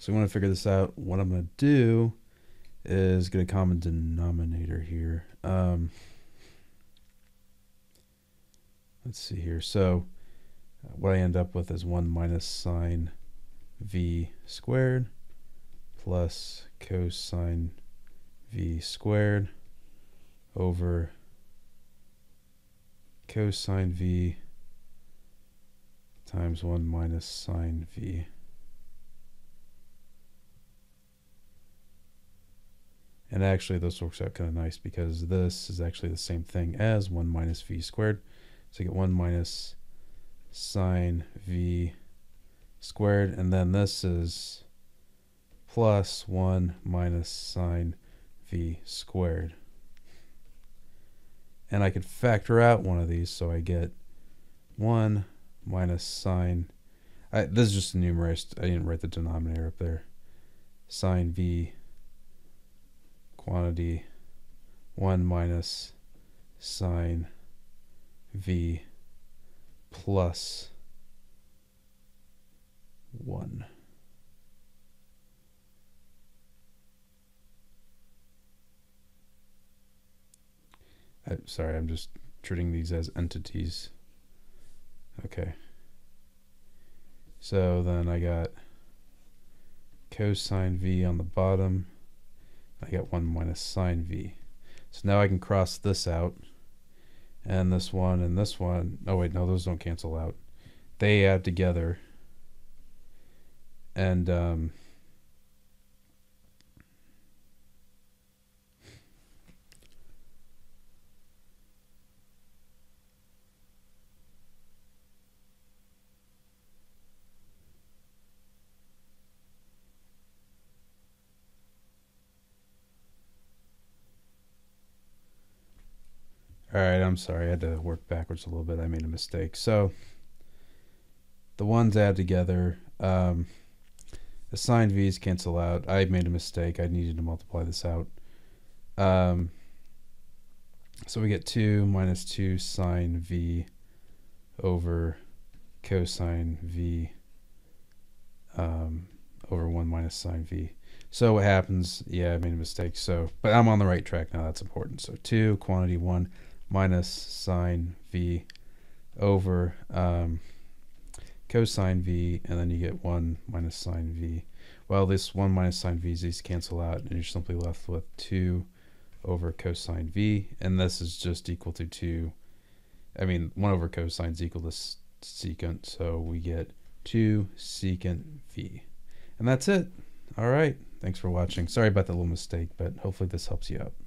So we want to figure this out. What I'm going to do is get a common denominator here. Let's see here. So what I end up with is 1 minus sine v squared plus cosine v squared over cosine v times 1 minus sine v. And actually this works out kind of nice because this is actually the same thing as 1 minus v squared. So you get 1 minus sine v squared, and then this is plus 1 minus sine v squared. And I could factor out one of these, so I get 1 minus sine, this is just the numerator, I didn't write the denominator up there, sine v quantity 1 minus sine v plus 1. Sorry, I'm just treating these as entities. Okay. So then I got cosine v on the bottom. I got 1 minus sine v. So now I can cross this out. And this one and this one. Oh, wait, no, those don't cancel out. They add together. And all right, I'm sorry. I had to work backwards a little bit. I made a mistake. So the ones add together. The sine v's cancel out. I made a mistake. I needed to multiply this out. So we get 2 minus 2 sine v over cosine v over 1 minus sine v. So what happens, yeah, I made a mistake. So, but I'm on the right track now. That's important. So 2 quantity 1 minus sine v over cosine v, and then you get 1 minus sine v. Well, this 1 minus sine v, these cancel out, and you're simply left with 2 over cosine v, and this is just equal to 2. I mean, 1 over cosine is equal to secant, so we get 2 secant v. And that's it. All right. Thanks for watching. Sorry about that little mistake, but hopefully this helps you out.